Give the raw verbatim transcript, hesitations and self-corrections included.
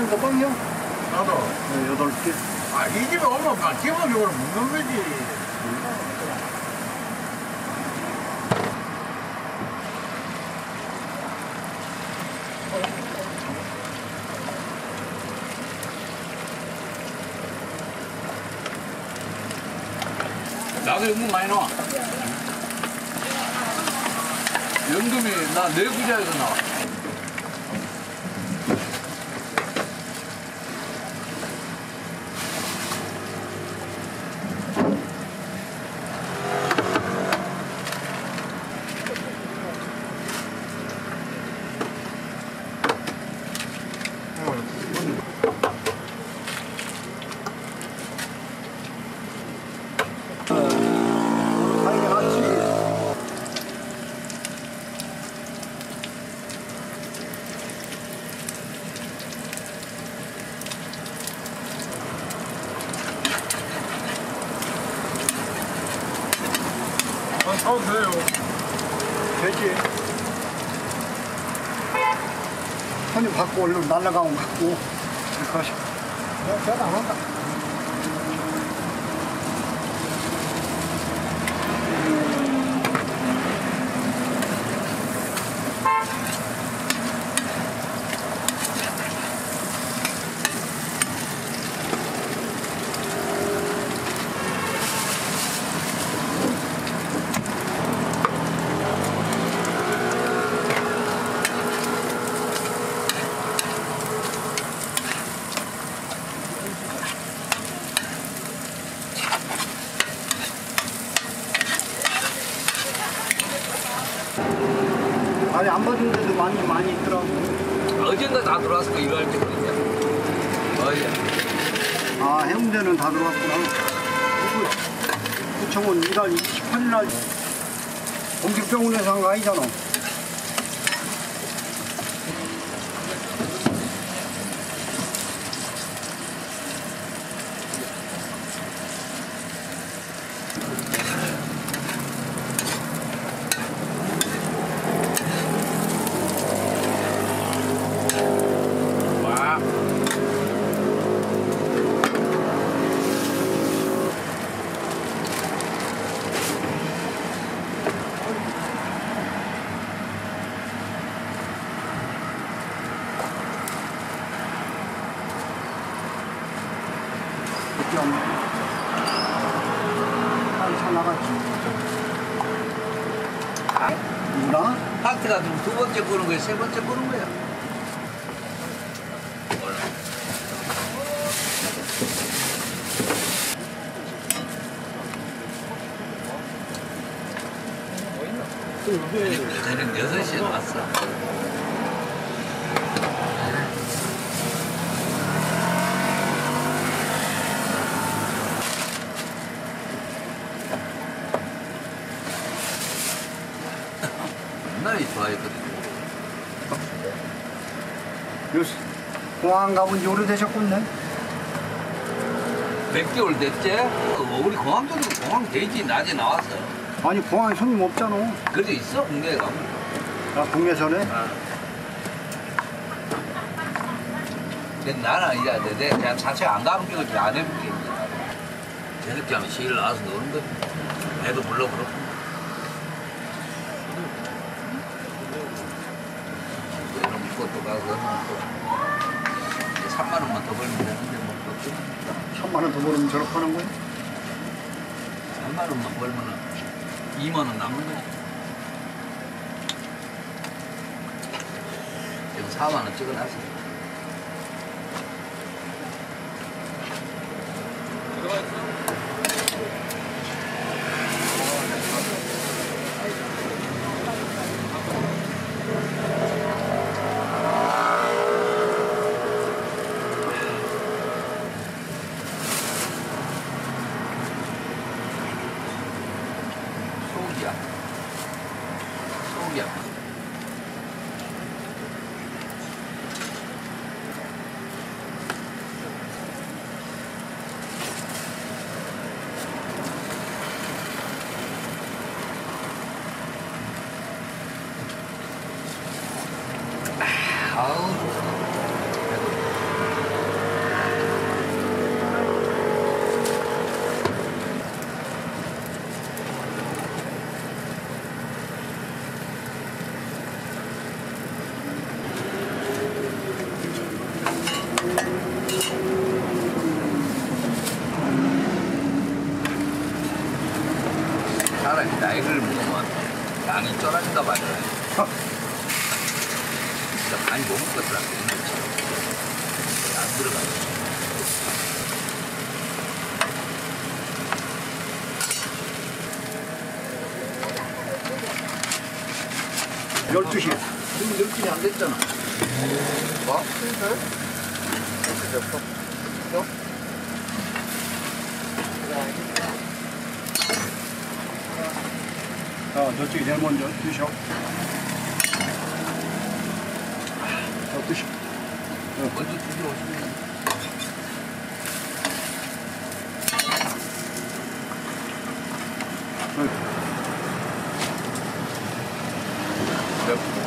한 몇 방이요? 나도. 네, 여덟 개. 아, 이 집에 오면 막 기본적으로 먹는 거지. 나도 연금 많이 나와. 연금이 나 내구자에서 나와. 사도 돼요. 되지. 손님 받고 얼른 날라가면 갖고 이렇게 하시고. 내가 배안 한다. 아니 안 받은 데도 많이 많이 있더라고. 어젠가 다 들어왔을 거 일할 때 그랬냐. 어제. 아 해운대는 다 들어왔구나. 구청은 이달 이십팔 일 날 공직병원에서 한 거 아니잖아. 한차 나갔지. 누나? 파트가 그럼 두 번째 끄는 거야, 세 번째 끄는 거야? 저는 여섯 시에 왔어. 옛날에 좋아했거든요. 요새 공항 가본 지 오래되셨군요. 몇 개월 됐지? 어, 우리 공항 쪽에 공항 돼지 낮에 나왔어. 아니 공항에 손님 없잖아. 그래도 있어, 국내에 가면. 아 국내선에? 아. 근데 나는 이제 내 그냥 자체가 안 가면 끼고 안 해본 게 이제. 저녁에 하면 시일 나와서 노는 거지. 애도 불러 그렇고. 이런 것도 가서 또 이제 삼만 원만 더 벌면 되는데 뭐 또 천만 원 더 벌으면 저렇게 하는 거야? 삼만 원만 벌면은 이만 원 남는 거지. 지금 사만 원 찍어놨어. 소고기야. 소고기야. 나이를 먹으면 양이 쩔어진다 말이야. 진짜 많이 못 먹겠더라. 안 들어가. 열두 시. 지금 열심히 안 됐잖아. 뭐? 자, 저쪽이 제일 먼저 드셔. 저 드셔. 먼저 드셔오시면. 응.